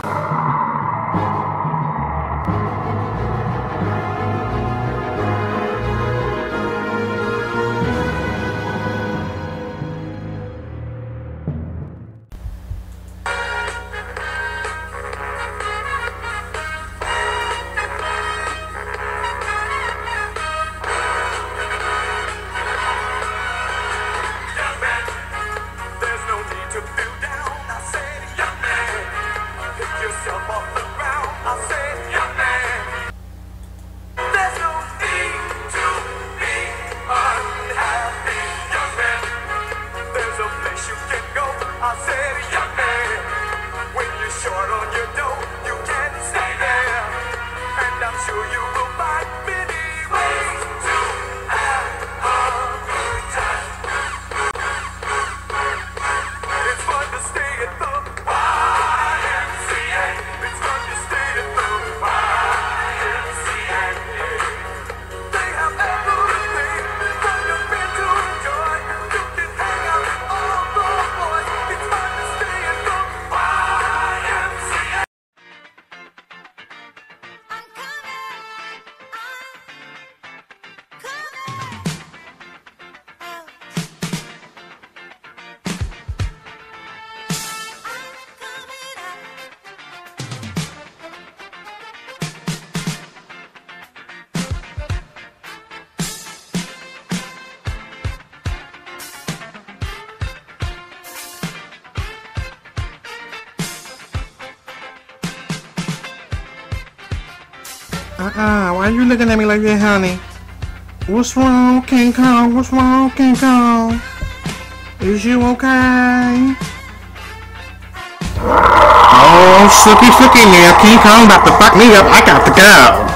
Why are you looking at me like that, honey? What's wrong, King Kong? What's wrong, King Kong? Is you okay? Oh, sookie now. King Kong about to fuck me up. I got to go.